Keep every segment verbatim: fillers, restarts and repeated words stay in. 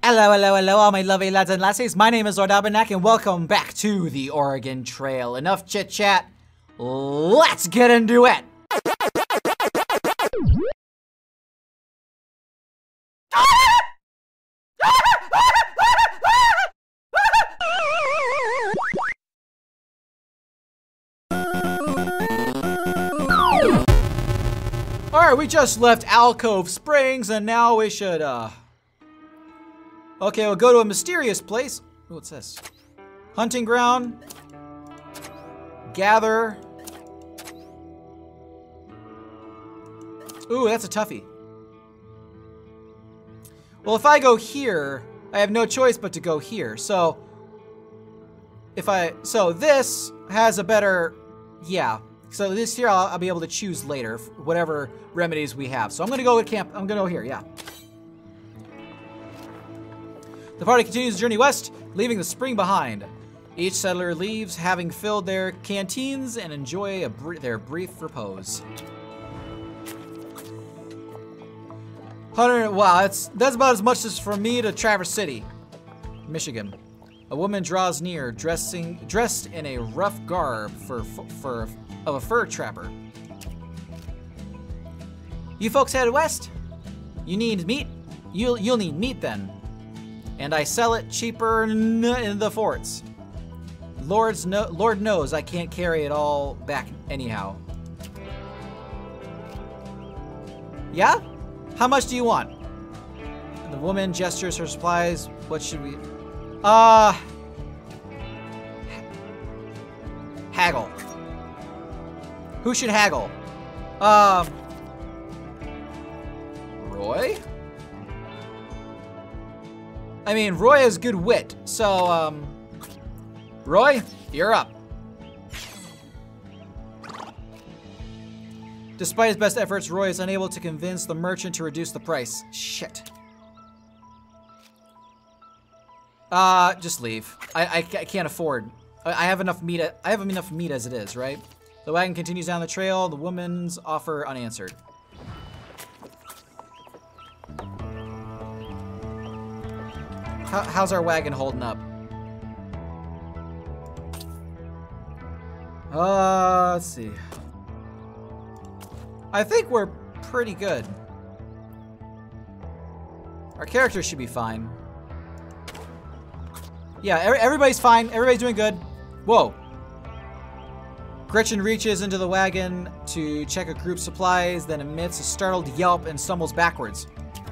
Hello, hello, hello, all my lovely lads and lassies. My name is Lord Albanach, and welcome back to the Oregon Trail. Enough chit-chat. Let's get into it! Alright, we just left Alcove Springs, and now we should, uh... okay, we'll go to a mysterious place. Ooh, what's this? Hunting ground. Gather. Ooh, that's a toughie. Well, if I go here, I have no choice but to go here. So, if I... so this has a better... yeah. So this here I'll, I'll be able to choose later, whatever remedies we have. So I'm going to go with camp. I'm going to go here, yeah. The party continues the journey west, leaving the spring behind. Each settler leaves, having filled their canteens, and enjoy a br their brief repose. Hunter, wow, that's, that's about as much as for me to Traverse City, Michigan. A woman draws near, dressing dressed in a rough garb for, for of a fur trapper. You folks headed west? You need meat? You'll you'll need meat then. And I sell it cheaper in the forts. Lord's no, Lord knows I can't carry it all back anyhow. Yeah? How much do you want? The woman gestures her supplies. What should we... Uh... Haggle. Who should haggle? Um... Roy? I mean, Roy has good wit, so, um... Roy, you're up. Despite his best efforts, Roy is unable to convince the merchant to reduce the price. Shit. Uh, just leave. I, I, I can't afford. I, I have enough meat. I have enough meat as it is, right? The wagon continues down the trail, the woman's offer unanswered. How, how's our wagon holding up? Uh, let's see. I think we're pretty good. Our characters should be fine. Yeah, everybody's fine. Everybody's doing good. Whoa. Gretchen reaches into the wagon to check a group's supplies, then emits a startled yelp and stumbles backwards.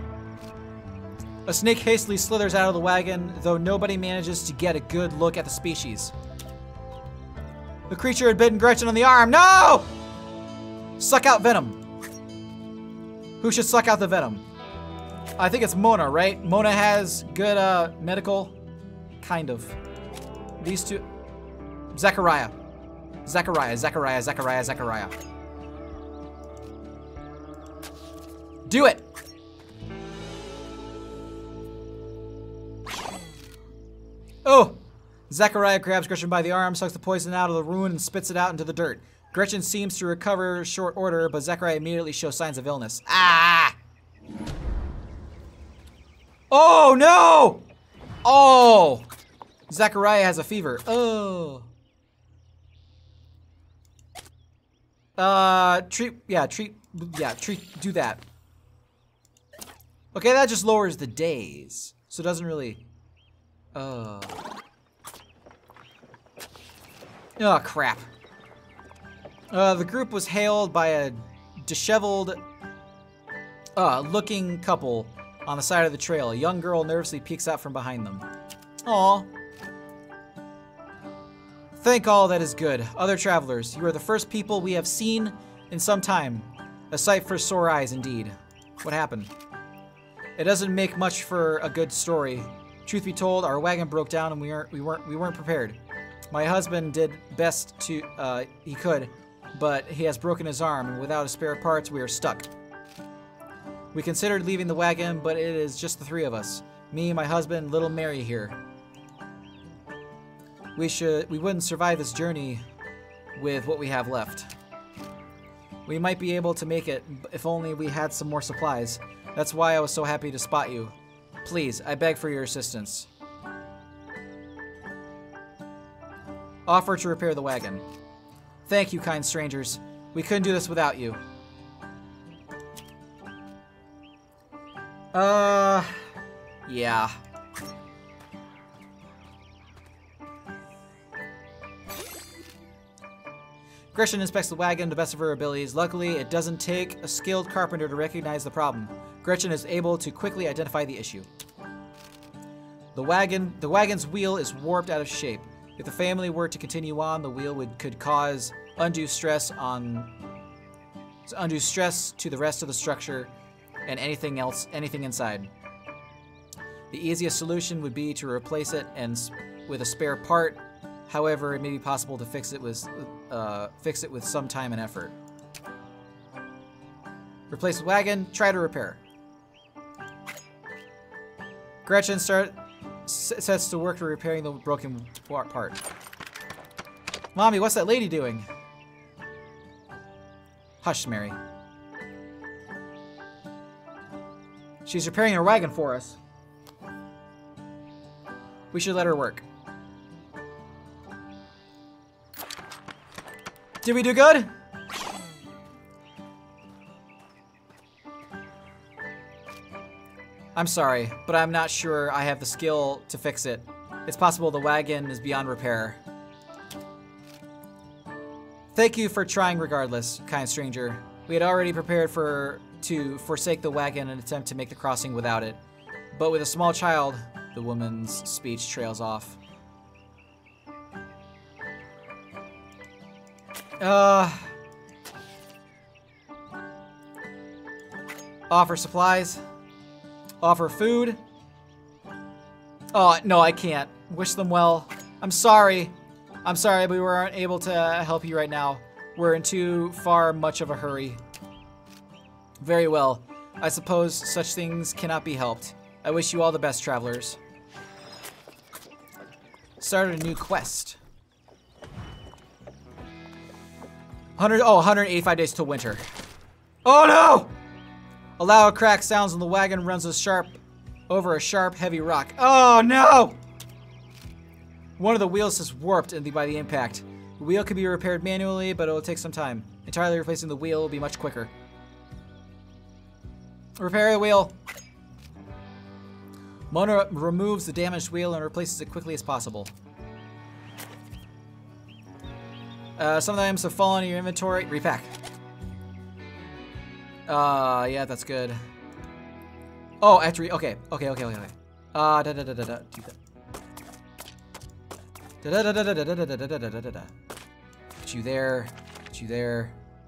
A snake hastily slithers out of the wagon, though nobody manages to get a good look at the species. The creature had bitten Gretchen on the arm. No! Suck out venom. Who should suck out the venom? I think it's Mona, right? Mona has good uh, medical. Kind of. These two. Zachariah. Zachariah, Zachariah, Zachariah, Zachariah. Do it! Oh! Zachariah grabs Gretchen by the arm, sucks the poison out of the wound, and spits it out into the dirt. Gretchen seems to recover short order, but Zachariah immediately shows signs of illness. Ah! Oh, no! Oh! Zachariah has a fever. Oh. Uh, treat, yeah, treat, yeah, treat, do that. Okay, that just lowers the days. So it doesn't really, uh. Oh, crap. Uh, the group was hailed by a disheveled, uh, looking couple on the side of the trail. A young girl nervously peeks out from behind them. Aw. Thank all that is good. Other travelers, you are the first people we have seen in some time. A sight for sore eyes indeed. What happened? It doesn't make much for a good story. Truth be told, our wagon broke down and we weren't we weren't we weren't prepared. My husband did best to uh, he could, but he has broken his arm, and without spare parts, we are stuck. We considered leaving the wagon, but it is just the three of us. Me, my husband, little Mary here. We should we wouldn't survive this journey with what we have left. We might be able to make it if only we had some more supplies. That's why I was so happy to spot you. Please, I beg for your assistance. Offer to repair the wagon. Thank you, kind strangers. We couldn't do this without you. Uh, yeah. Gretchen inspects the wagon to the best of her abilities. Luckily, it doesn't take a skilled carpenter to recognize the problem. Gretchen is able to quickly identify the issue. The wagon, the wagon's wheel is warped out of shape. If the family were to continue on, the wheel would could cause undue stress on undue stress to the rest of the structure and anything else, anything inside. The easiest solution would be to replace it and with a spare part. However, it may be possible to fix it with uh, fix it with some time and effort. Replace the wagon. Try to repair. Gretchen start sets to work to repairing the broken part. Mommy, what's that lady doing? Hush, Mary. She's repairing her wagon for us. We should let her work. Did we do good? I'm sorry, but I'm not sure I have the skill to fix it. It's possible the wagon is beyond repair. Thank you for trying regardless, kind stranger. We had already prepared for to forsake the wagon and attempt to make the crossing without it. But with a small child, the woman's speech trails off. Uh, offer supplies. Offer food. Oh, no, I can't. Wish them well. I'm sorry. I'm sorry, but we weren't able to help you right now. We're in too far much of a hurry. Very well. I suppose such things cannot be helped. I wish you all the best, travelers. Started a new quest. one hundred, oh, one hundred eighty-five days till winter. Oh no! A loud crack sounds when the wagon runs a sharp over a sharp, heavy rock. Oh no! One of the wheels is warped by the impact. The wheel can be repaired manually, but it will take some time. Entirely replacing the wheel will be much quicker. Repair the wheel. Mona removes the damaged wheel and replaces it quickly as possible. Uh, some of the items have fallen in your inventory. Repack. Uh, yeah, that's good. Oh, I have to re- okay, okay, okay, okay, okay. Uh, da da da da da. Do that. Da da da da da da da da da da da da da. Put you there. Put you there.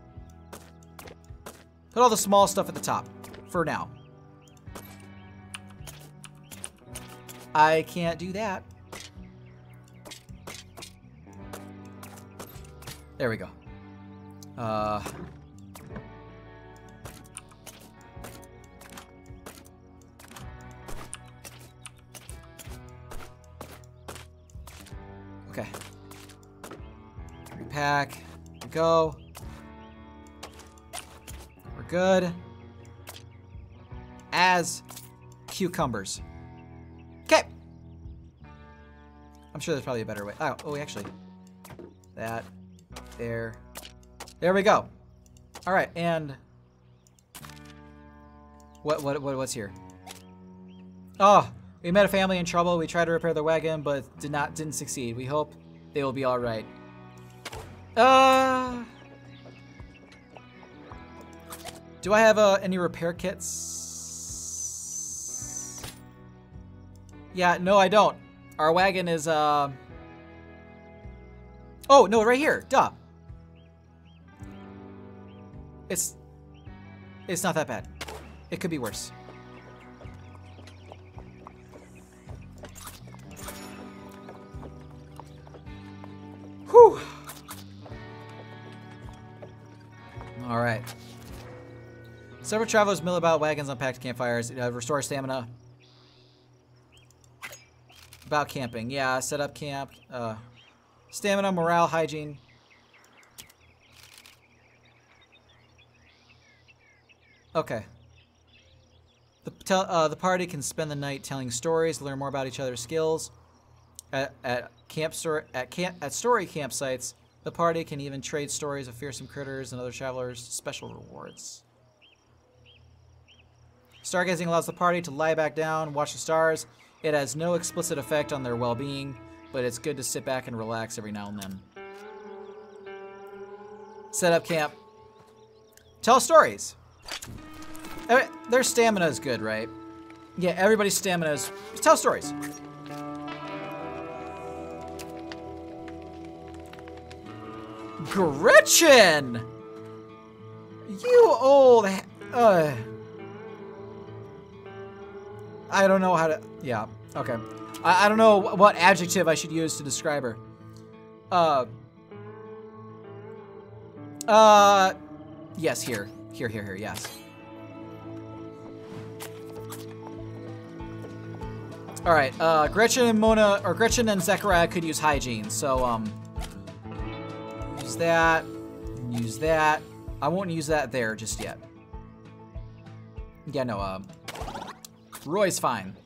Put all the small stuff at the top. For now. I can't do that. There we go. Uh... Okay. Repack. Go. We're good. As cucumbers. Okay. I'm sure there's probably a better way. Oh, oh, actually. That. There. There we go. All right, and what what what what's here? Oh, we met a family in trouble. We tried to repair their wagon, but did not didn't succeed. We hope they will be all right. Uh, do I have uh, any repair kits? Yeah, no, I don't. Our wagon is uh. Oh no, right here. Duh. It's it's not that bad. It could be worse. Whew. All right. Several travelers mill about wagons on packed campfires. Uh, restore stamina. About camping. Yeah, set up camp. Uh, stamina, morale, hygiene. Okay. The, tel uh, the party can spend the night telling stories, learn more about each other's skills. At, at camp store at camp at story campsites, the party can even trade stories of fearsome critters and other travelers. Special rewards. Stargazing allows the party to lie back down, watch the stars. It has no explicit effect on their well-being, but it's good to sit back and relax every now and then. Set up camp. Tell stories. Their stamina is good, right? Yeah, everybody's stamina is... Tell stories. Gretchen! You old... Uh, I don't know how to... Yeah, okay. I, I don't know what adjective I should use to describe her. Uh... Uh... Yes, here. Here, here, here, yes. Alright, uh, Gretchen and Mona... Or Gretchen and Zechariah could use hygiene, so, um... use that. Use that. I won't use that there just yet. Yeah, no, um... Roy's fine.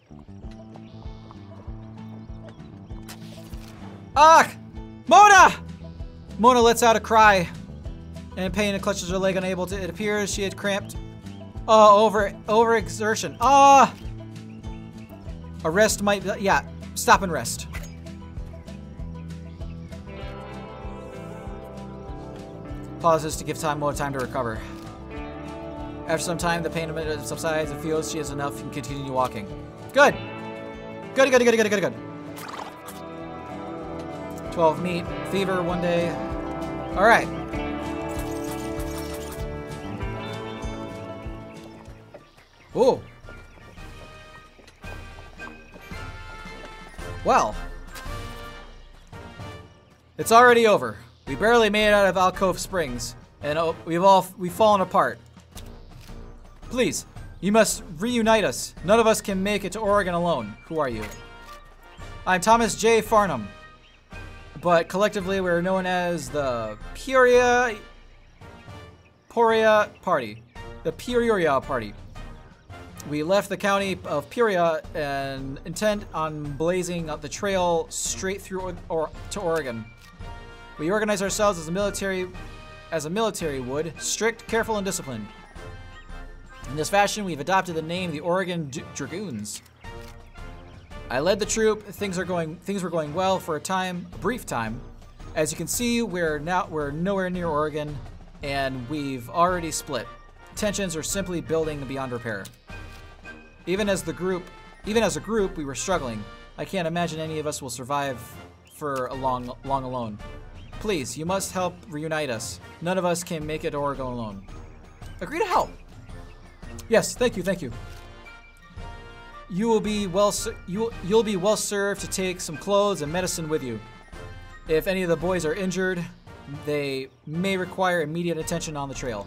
Ah! Mona! Mona lets out a cry. And in pain and clutches her leg, unable to... It appears she had cramped. Oh, over... Overexertion. Ah! A rest might... Yeah, stop and rest. Pauses to give time more time to recover. After some time, the pain subsides and feels she has enough and continue walking. Good. Good, good, good, good, good, good. twelve meat. Fever one day. All right. Ooh. Well. It's already over. We barely made it out of Alcove Springs, and oh, we've all we've fallen apart. Please, you must reunite us. None of us can make it to Oregon alone. Who are you? I'm Thomas J. Farnham, but collectively we're known as the Peoria Peoria Party. The Peoria Party. We left the county of Peoria and intent on blazing the trail straight through or, or to Oregon. We organize ourselves as a military, as a military would, strict, careful, and disciplined. In this fashion, we've adopted the name the Oregon D Dragoons. I led the troop. Things are going, things were going well for a time, a brief time. As you can see, we're now we're nowhere near Oregon, and we've already split. Tensions are simply building beyond repair. Even as the group, even as a group, we were struggling. I can't imagine any of us will survive for a long, long alone. Please, you must help reunite us. None of us can make it to Oregon alone. Agree to help. Yes, thank you, thank you. You will be well. You you'll be well served to take some clothes and medicine with you. If any of the boys are injured, they may require immediate attention on the trail.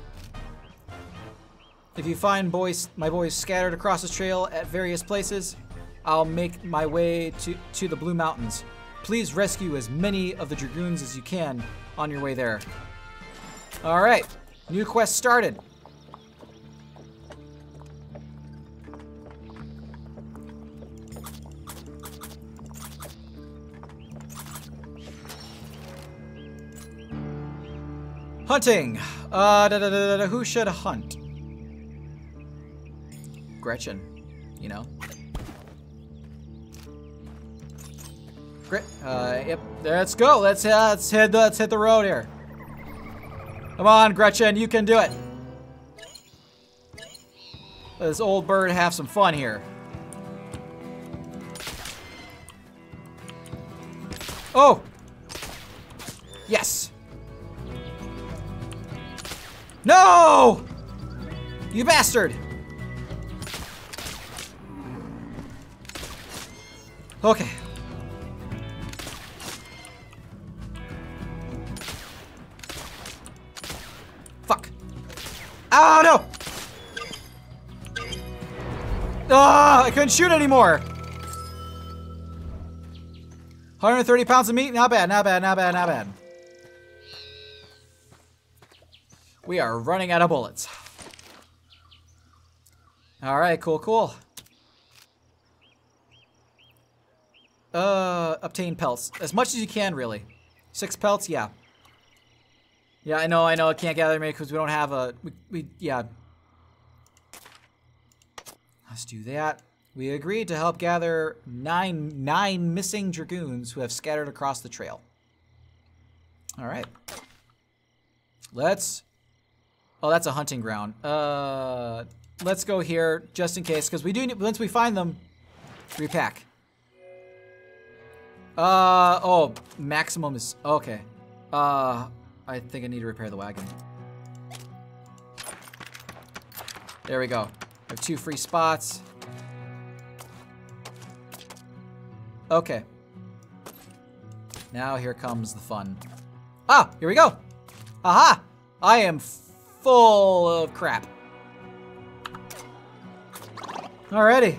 If you find boys, my boys scattered across the trail at various places, I'll make my way to to the Blue Mountains. Please rescue as many of the Dragoons as you can on your way there. All right, new quest started. Hunting. Uh, da, da, da, da, who should hunt? Gretchen, you know. Great. Uh, yep. Let's go. Let's uh, let's hit let's hit the road here. Come on, Gretchen, you can do it. Let this old bird have some fun here. Oh. Yes. No! You bastard! Okay. Fuck. Oh no! Ah, I couldn't shoot anymore. one hundred thirty pounds of meat, not bad, not bad, not bad, not bad. We are running out of bullets. All right, cool, cool. Uh, obtain pelts. As much as you can, really. Six pelts, yeah. Yeah, I know, I know. I can't gather many because we don't have a... We, we, yeah. Let's do that. We agreed to help gather nine, nine missing dragoons who have scattered across the trail. All right. Let's... Oh, that's a hunting ground. Uh, let's go here just in case, because we do need... Once we find them, repack. Uh, oh, maximum is... Okay. Uh... I think I need to repair the wagon. There we go. We have two free spots. Okay. Now here comes the fun. Ah, here we go. Aha! I am full of crap. Alrighty.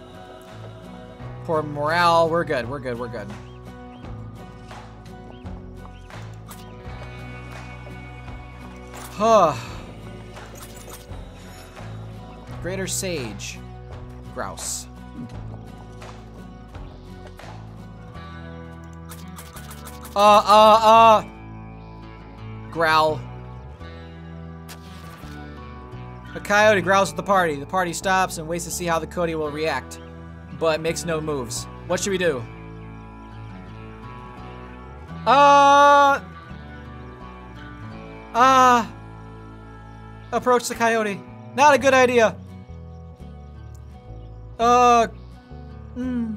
Poor morale. We're good. We're good. We're good. Huh. Greater Sage. Grouse. Uh, uh, uh. Growl. A coyote growls at the party. The party stops and waits to see how the coyote will react, but makes no moves. What should we do? Uh. Ah. Uh, approach the coyote. Not a good idea. Uh. Hmm.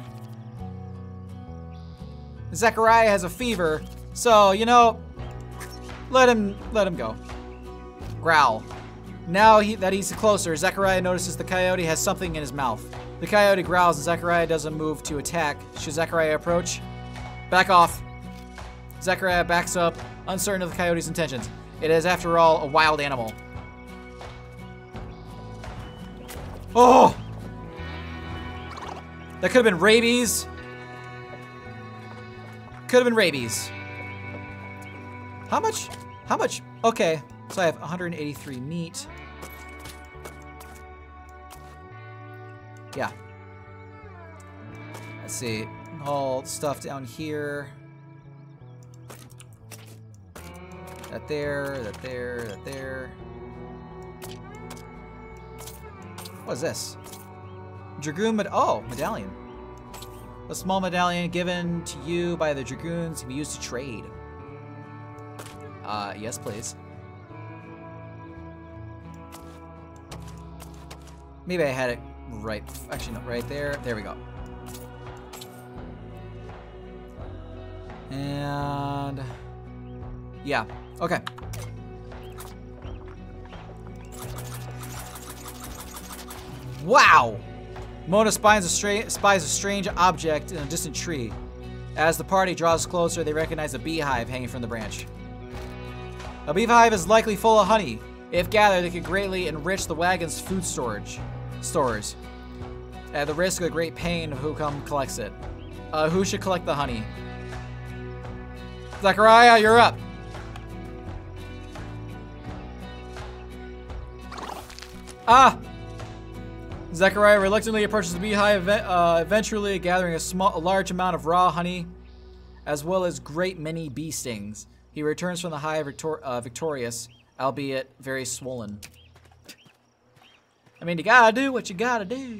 Zechariah has a fever, so you know, let him let him go. Growl. Now he, that he's closer, Zechariah notices the coyote has something in his mouth. The coyote growls and Zechariah doesn't move to attack. Should Zechariah approach? Back off. Zechariah backs up, uncertain of the coyote's intentions. It is, after all, a wild animal. Oh! That could have been rabies. Could have been rabies. How much? How much? Okay, so I have one hundred eighty-three meat. Yeah. Let's see. All stuff down here. That there, that there, that there. What is this? Dragoon med- oh, medallion. A small medallion given to you by the dragoons can be used to trade. Uh, yes, please. Maybe I had it right, actually no, right there. There we go. And yeah, okay. Wow! Mona spies a, stra spies a strange object in a distant tree. As the party draws closer, they recognize a beehive hanging from the branch. A beehive is likely full of honey. If gathered, it could greatly enrich the wagon's food storage stores, at the risk of great pain of who come collects it. Uh, who should collect the honey? Zechariah, you're up. Ah! Zechariah reluctantly approaches the beehive, uh, eventually gathering a small, a large amount of raw honey, as well as great many bee stings. He returns from the hive victor uh, victorious, albeit very swollen. I mean, you gotta do what you gotta do.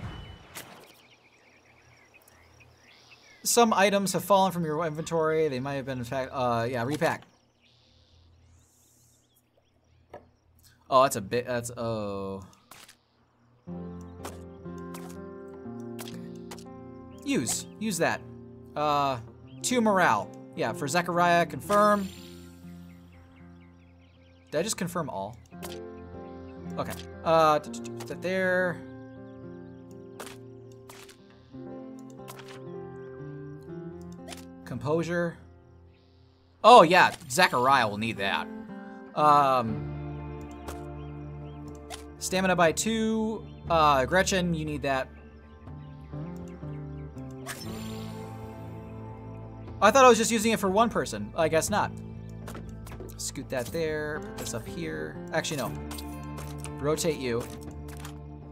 Some items have fallen from your inventory. They might have been, in fact, uh, yeah, repack. Oh, that's a bit, that's, oh. Use, use that. Uh, two morale. Yeah, for Zechariah, confirm. Did I just confirm all? Okay. Uh, is that there? Composure. Oh yeah, Zechariah will need that. Um, stamina by two. Uh, Gretchen, you need that. I thought I was just using it for one person. I guess not. Scoot that there. Put this up here. Actually, no. Rotate you.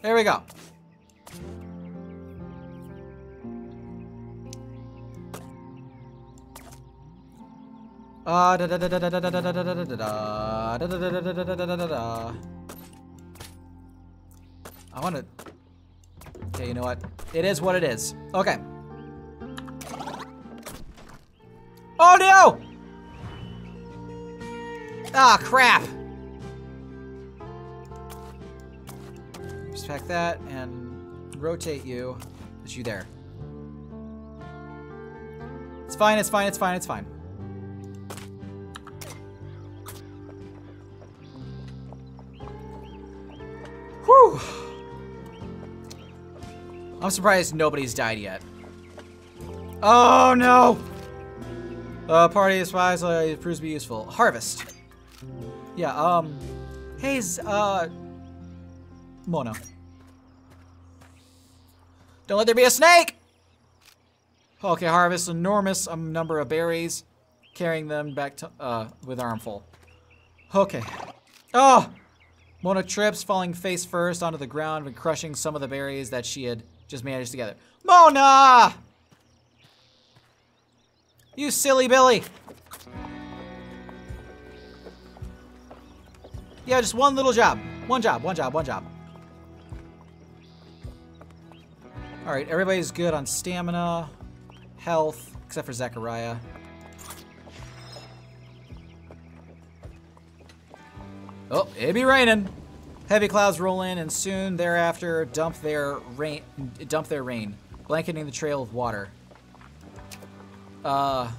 There we go. Uh, da da da da da da da da da da da da da da da da da da. I want to. Okay, you know what? It is what it is. Okay. Oh no! Ah, crap! Just pack that and rotate you. Put you there. It's fine. It's fine. It's fine. It's fine. Whew. I'm surprised nobody's died yet. Oh no! Uh, party spies uh, proves to be useful. Harvest. Yeah, um... Hey, uh... Mona. Don't let there be a snake! Okay, harvest enormous um, number of berries. Carrying them back to, uh, with armful. Okay. Oh! Mona trips, falling face first onto the ground and crushing some of the berries that she had just managed together. Mona! You silly Billy! Yeah, just one little job. One job, one job, one job. Alright, everybody's good on stamina, health, except for Zechariah. Oh, it be raining. Heavy clouds roll in and soon thereafter dump their rain, dump their rain, blanketing the trail with water. Uh,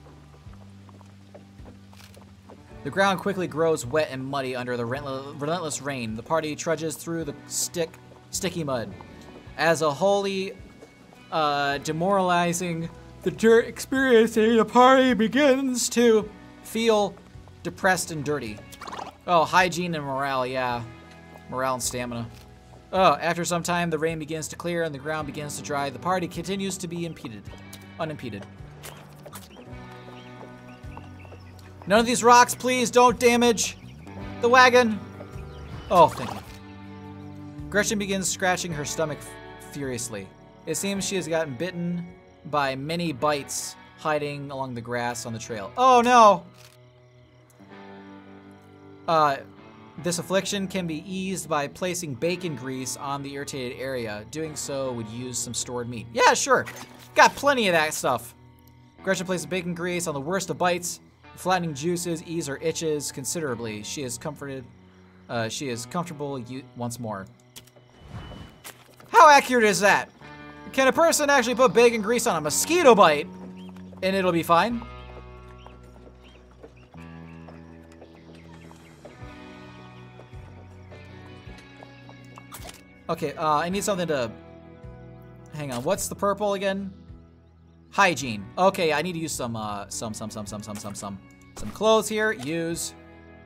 the ground quickly grows wet and muddy under the relentless rain. The party trudges through the stick, sticky mud. As a wholly uh, demoralizing the dirt experiencing, the party begins to feel depressed and dirty. Oh, hygiene and morale, yeah. Morale and stamina. Oh, after some time, the rain begins to clear and the ground begins to dry. The party continues to be impeded, unimpeded. None of these rocks, please, don't damage the wagon. Oh, thank you. Gretchen begins scratching her stomach furiously. It seems she has gotten bitten by many bites hiding along the grass on the trail. Oh, no. Uh, this affliction can be eased by placing bacon grease on the irritated area. Doing so would use some stored meat. Yeah, sure. Got plenty of that stuff. Gretchen places bacon grease on the worst of bites. Flattening juices ease her itches considerably. She is comforted. Uh, she is comfortable once more. How accurate is that? Can a person actually put bacon grease on a mosquito bite and it'll be fine? Okay, uh, I need something to... Hang on, what's the purple again? Hygiene. Okay, I need to use some, uh, some, some, some, some, some, some, some, some clothes here. Use.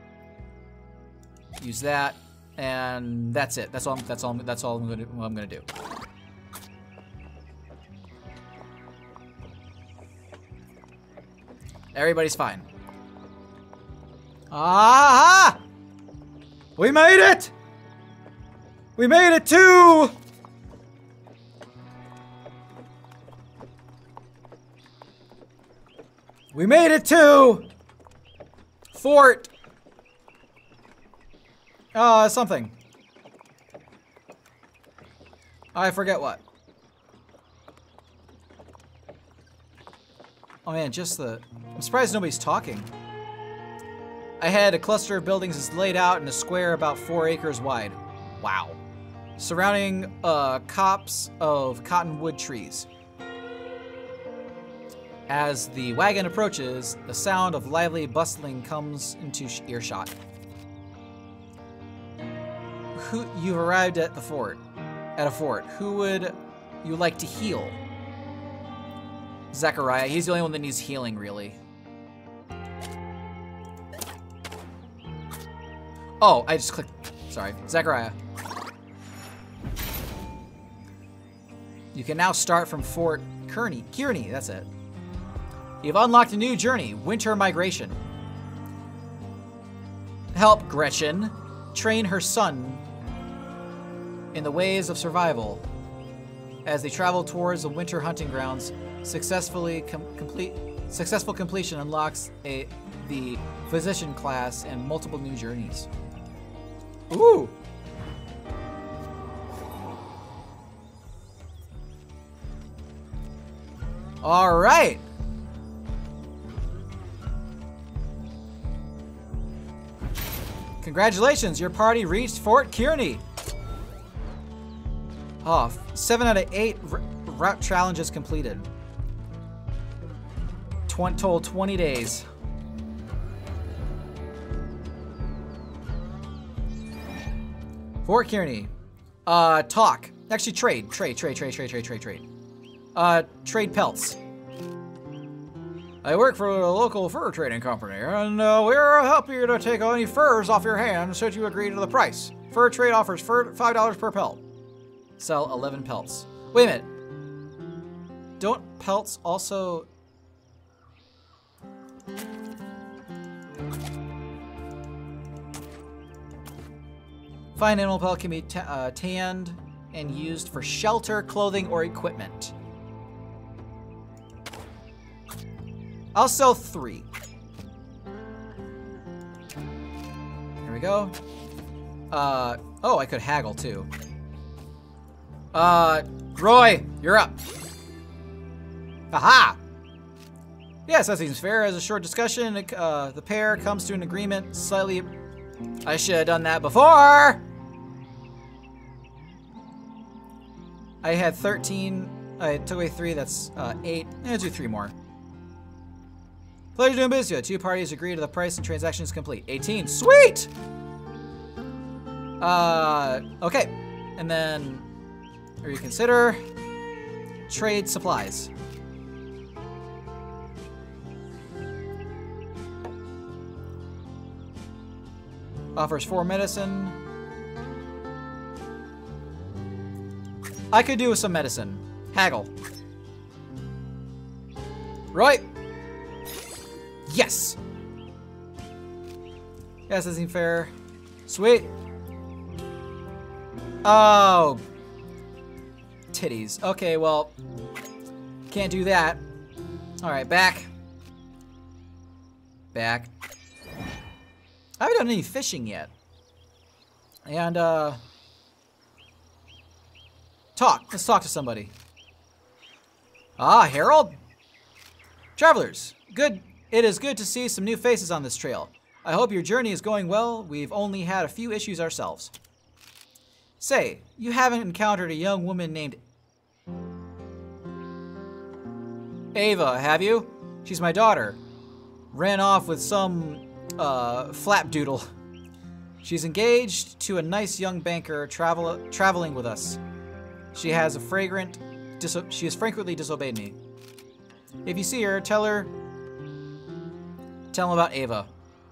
Use that, and that's it. That's all. That's all. That's all I'm gonna. What I'm gonna do. Everybody's fine. Aha! We made it! We made it too! We made it to Fort. Uh, something. I forget what. Oh man, just the... I'm surprised nobody's talking. Ahead, a cluster of buildings is laid out in a square about four acres wide. Wow. Surrounding uh, copse of cottonwood trees. As the wagon approaches, the sound of lively bustling comes into earshot. Who, you've arrived at the fort. At a fort. Who would you like to heal? Zechariah. He's the only one that needs healing, really. Oh, I just clicked. Sorry. Zechariah. You can now start from Fort Kearney. Kearney, that's it. You've unlocked a new journey, Winter Migration. Help Gretchen train her son in the ways of survival as they travel towards the winter hunting grounds. Successfully com complete successful completion unlocks a the physician class and multiple new journeys. Ooh. All right. Congratulations, your party reached Fort Kearney. Oh, seven out of eight route challenges completed. Tw total twenty days. Fort Kearney. Uh, talk. Actually, trade. Trade, trade, trade, trade, trade, trade, trade. Uh, trade pelts. I work for a local fur trading company, and uh, we're happy to take any furs off your hands should you agree to the price. Fur trade offers fur five dollars per pelt. Sell eleven pelts. Wait a minute. Don't pelts also... Fine animal pelt can be t uh, tanned and used for shelter, clothing, or equipment. I'll sell three. Here we go. Uh, oh, I could haggle too. Uh, Roy, you're up. Aha! Yes, that seems fair. As a short discussion, uh, the pair comes to an agreement slightly... I should have done that before! I had thirteen. I took away three, that's uh, eight. Let's do three more. Pleasure doing business. Two parties agree to the price and transaction is complete. eighteen. Sweet! Uh, okay. And then reconsider. Trade supplies. Offers four medicine. I could do with some medicine. Haggle. Right? Yes! Yes, that seems fair. Sweet. Oh. Titties. Okay, well. Can't do that. Alright, back. Back. I haven't done any fishing yet. And, uh... talk. Let's talk to somebody. Ah, Harold? Travelers, good. It is good to see some new faces on this trail. I hope your journey is going well. We've only had a few issues ourselves. Say, you haven't encountered a young woman named Ava, have you? She's my daughter. Ran off with some uh, flapdoodle. She's engaged to a nice young banker travel traveling with us. She has a fragrant. Diso she has frequently disobeyed me. If you see her, tell her. Tell him about Ava.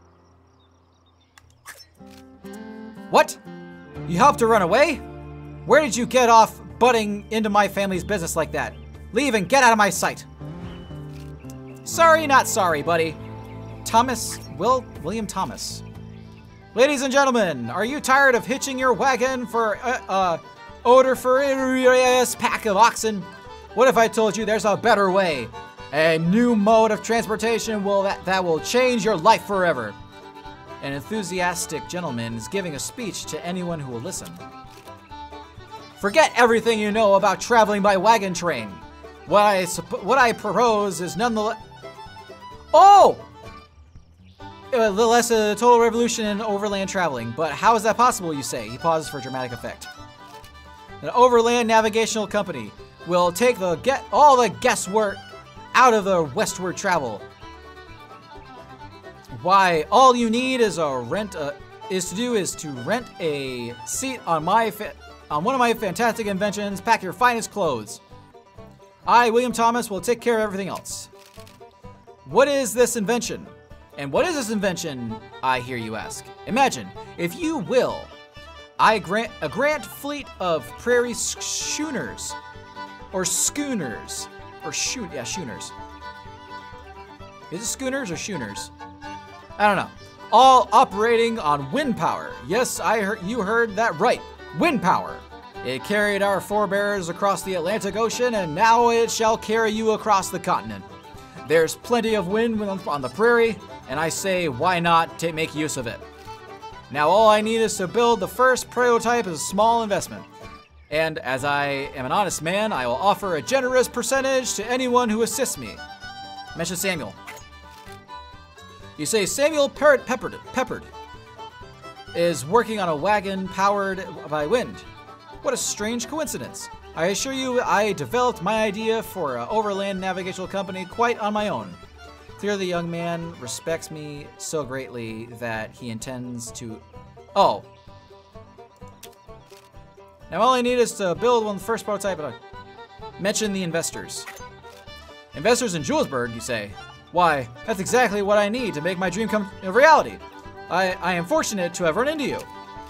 What? You helped her run away? Where did you get off butting into my family's business like that? Leave and get out of my sight. Sorry, not sorry, buddy. Thomas, Will, William Thomas. Ladies and gentlemen, are you tired of hitching your wagon for uh, uh odoriferous pack of oxen? What if I told you there's a better way? A new mode of transportation will that, that will change your life forever. An enthusiastic gentleman is giving a speech to anyone who will listen. Forget everything you know about traveling by wagon train. What I what I propose is nonetheless. Oh! Less a total revolution in overland traveling. But how is that possible, you say? He pauses for dramatic effect. An overland navigational company will take the get all the guesswork out of the westward travel. Why, all you need is a rent a, is to do is to rent a seat on my on one of my fantastic inventions. Pack your finest clothes. I, William Thomas, will take care of everything else. What is this invention? And what is this invention, I hear you ask? Imagine, if you will, I grant a grant fleet of prairie schooners, or schooners, or shoot, yeah, schooners. Is it schooners or schooners? I don't know. All operating on wind power. Yes, I heard you heard that right. Wind power. It carried our forebears across the Atlantic Ocean, and now it shall carry you across the continent. There's plenty of wind on the prairie, and I say, why not to make use of it? Now all I need is to build the first prototype as a small investment. And as I am an honest man, I will offer a generous percentage to anyone who assists me. Mention Samuel. You say Samuel Parrot Peppered, Peppered is working on a wagon powered by wind. What a strange coincidence. I assure you, I developed my idea for an overland navigational company quite on my own. Clearly, the young man respects me so greatly that he intends to... Oh. Now all I need is to build one first prototype and I mention the investors. Investors in Julesburg, you say? Why, that's exactly what I need to make my dream come a reality. I, I am fortunate to have run into you.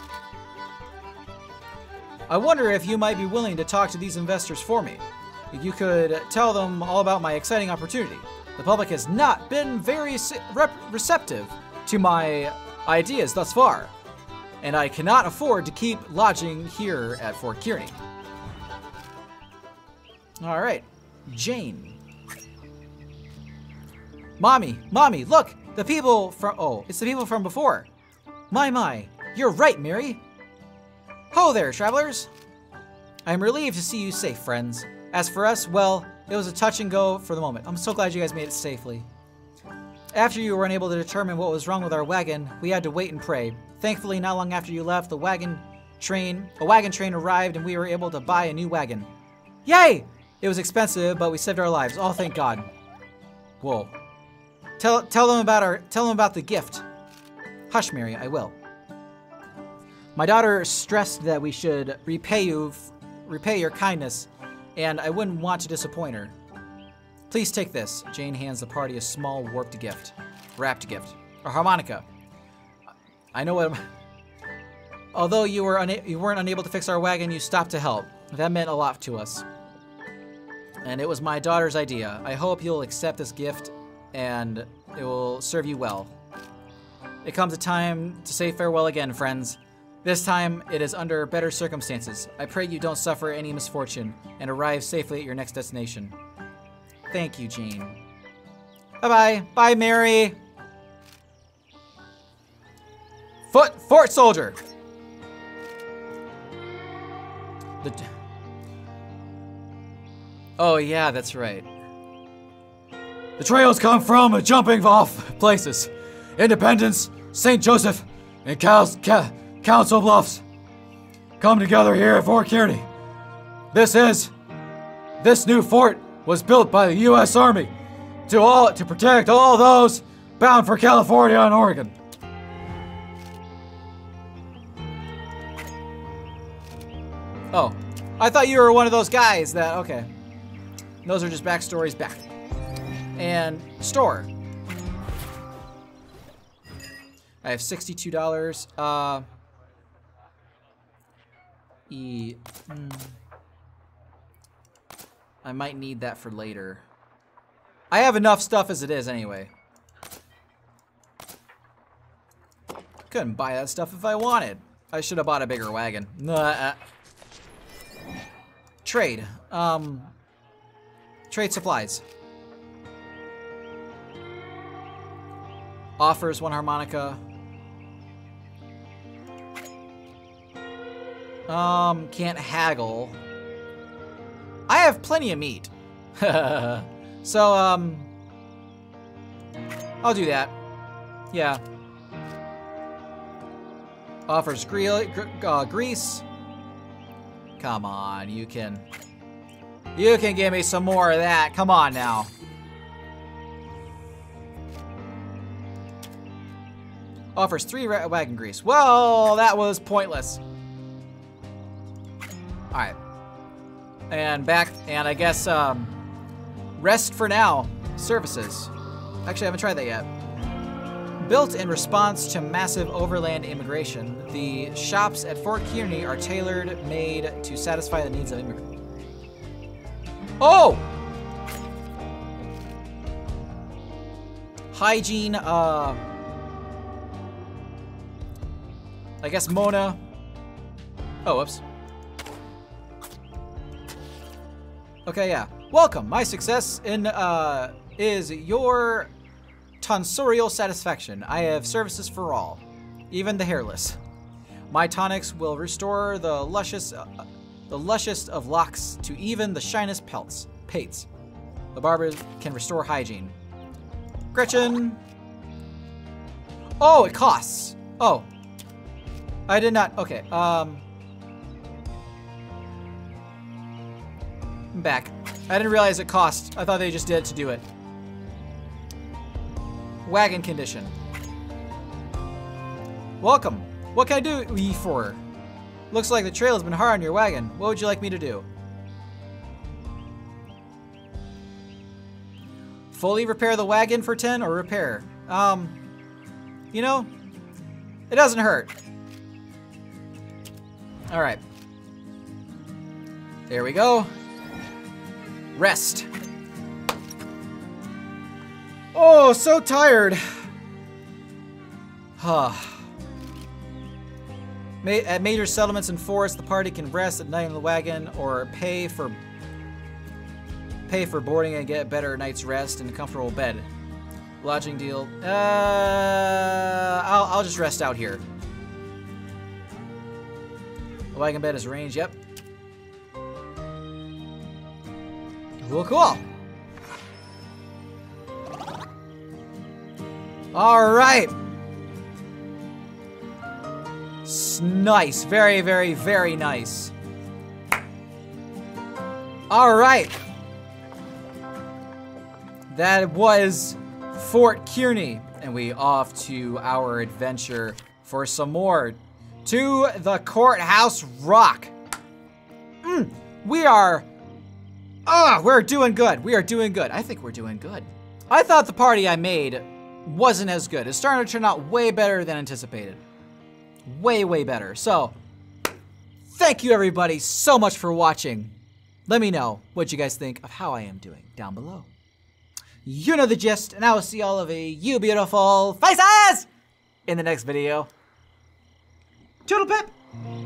I wonder if you might be willing to talk to these investors for me. You could tell them all about my exciting opportunity. The public has not been very receptive to my ideas thus far, and I cannot afford to keep lodging here at Fort Kearney. All right, Jane. Mommy, Mommy, look! The people from, oh, it's the people from before. My, my, you're right, Mary. Ho there, travelers. I am relieved to see you safe, friends. As for us, well, it was a touch and go for the moment. I'm so glad you guys made it safely. After you were unable to determine what was wrong with our wagon, we had to wait and pray. Thankfully, not long after you left, the wagon train, a wagon train arrived and we were able to buy a new wagon. Yay! It was expensive, but we saved our lives. Oh, thank God. Whoa. Tell, tell them about our, tell them about the gift. Hush, Mary, I will. My daughter stressed that we should repay you, repay your kindness, and I wouldn't want to disappoint her. Please take this. Jane hands the party a small warped gift, wrapped gift, a harmonica. I know what. Although you were una you weren't unable to fix our wagon, you stopped to help. That meant a lot to us, and it was my daughter's idea. I hope you'll accept this gift, and it will serve you well. It comes a time to say farewell again, friends. This time, it is under better circumstances. I pray you don't suffer any misfortune and arrive safely at your next destination. Thank you, Jane. Bye-bye. Bye, Mary. Foot Fort Soldier. The... Oh, yeah, that's right. The trails come from jumping off places. Independence, Saint Joseph, and Cal's... Cal Council Bluffs come together here at Fort Kearney. This is, this new fort was built by the U S Army to all to protect all those bound for California and Oregon. Oh, I thought you were one of those guys that, okay. Those are just backstories back. And store. I have sixty-two dollars. Uh... E, mm, I might need that for later. I have enough stuff as it is anyway. Couldn't buy that stuff if I wanted. I should have bought a bigger wagon. Nah. Trade. Um, trade supplies. Offers one harmonica. Um, can't haggle. I have plenty of meat. So, um, I'll do that. Yeah. Offers gre uh, grease. Come on, you can... You can give me some more of that. Come on now. Offers three wagon grease. Well, that was pointless. Alright. And back, and I guess, um, rest for now. Services. Actually, I haven't tried that yet. Built in response to massive overland immigration, the shops at Fort Kearney are tailor made to satisfy the needs of immigrants. Oh! Hygiene, uh... I guess Mona... Oh, whoops. Okay, yeah. Welcome. My success in uh is your tonsorial satisfaction. I have services for all, even the hairless. My tonics will restore the luscious, uh, the lushest of locks to even the shinest pelts, pates. The barber can restore hygiene. Gretchen. Oh, it costs. Oh, I did not. Okay. Um, I'm back. I didn't realize it cost. I thought they just did it to do it. Wagon condition. Welcome. What can I do you for? Looks like the trail has been hard on your wagon. What would you like me to do? Fully repair the wagon for ten or repair? Um, you know, it doesn't hurt. All right. There we go. Rest. Oh, so tired. Huh. At major settlements and forests, the party can rest at night in the wagon or pay for pay for boarding and get a better night's rest in a comfortable bed. Lodging deal. Uh, I'll, I'll just rest out here. The wagon bed is arranged. Yep. Cool, cool. All right. Nice. Very, very, very nice. All right. That was Fort Kearney, and we off to our adventure for some more. To the Courthouse Rock. Mm, we are, ah, we're doing good. We are doing good. I think we're doing good. I thought the party I made wasn't as good. It's starting to turn out way better than anticipated. Way, way better. So, thank you everybody so much for watching. Let me know what you guys think of how I am doing down below. You know the gist, and I will see all of you beautiful faces in the next video. Toodle pip!